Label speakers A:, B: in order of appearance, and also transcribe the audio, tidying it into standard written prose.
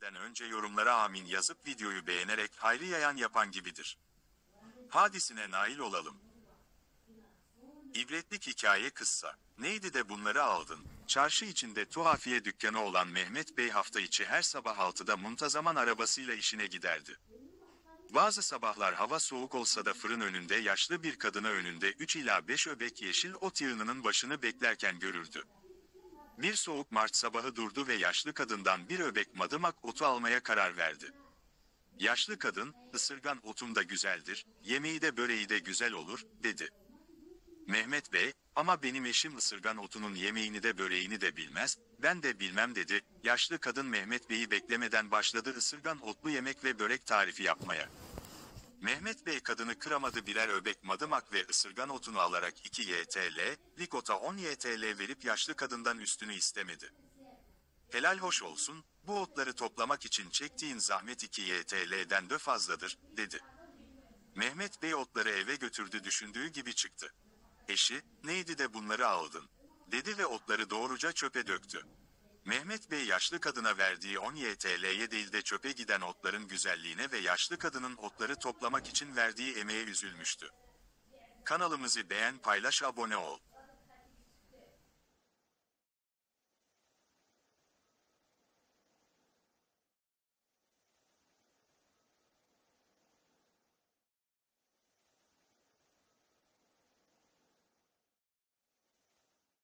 A: geçmeden önce yorumlara amin yazıp videoyu beğenerek hayrı yayan yapan gibidir. Hadisine nail olalım. İbretlik hikaye kıssa. Neydi de bunları aldın? Çarşı içinde tuhafiye dükkanı olan Mehmet Bey hafta içi her sabah 6'da muntazaman arabasıyla işine giderdi. Bazı sabahlar hava soğuk olsa da fırın önünde yaşlı bir kadını önünde 3 ila 5 öbek yeşil ot yığınının başını beklerken görürdü. Bir soğuk Mart sabahı durdu ve yaşlı kadından bir öbek madımak otu almaya karar verdi. Yaşlı kadın, ısırgan otum da güzeldir, yemeği de böreği de güzel olur, dedi. Mehmet Bey, ama benim eşim ısırgan otunun yemeğini de böreğini de bilmez, ben de bilmem dedi. Yaşlı kadın Mehmet Bey'i beklemeden başladı ısırgan otlu yemek ve börek tarifi yapmaya. Mehmet Bey kadını kıramadı, birer öbek madımak ve ısırgan otunu alarak 2 YTL, likota 10 YTL verip yaşlı kadından üstünü istemedi. Helal hoş olsun, bu otları toplamak için çektiğin zahmet 2 YTL'den de fazladır, dedi. Mehmet Bey otları eve götürdü, düşündüğü gibi çıktı. Eşi, neydi de bunları aldın, dedi ve otları doğruca çöpe döktü. Mehmet Bey yaşlı kadına verdiği 10 YTL'ye değil de çöpe giden otların güzelliğine ve yaşlı kadının otları toplamak için verdiği emeğe üzülmüştü. Kanalımızı beğen, paylaş, abone ol.